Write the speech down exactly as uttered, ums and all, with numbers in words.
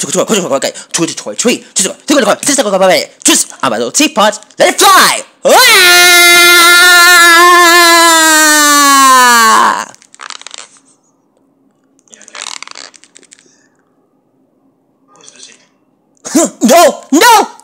快快快快快，吹吹吹，这个这个快，这个快快快，就是阿巴多 teapot let it fly！ 哇！哼 ，no no！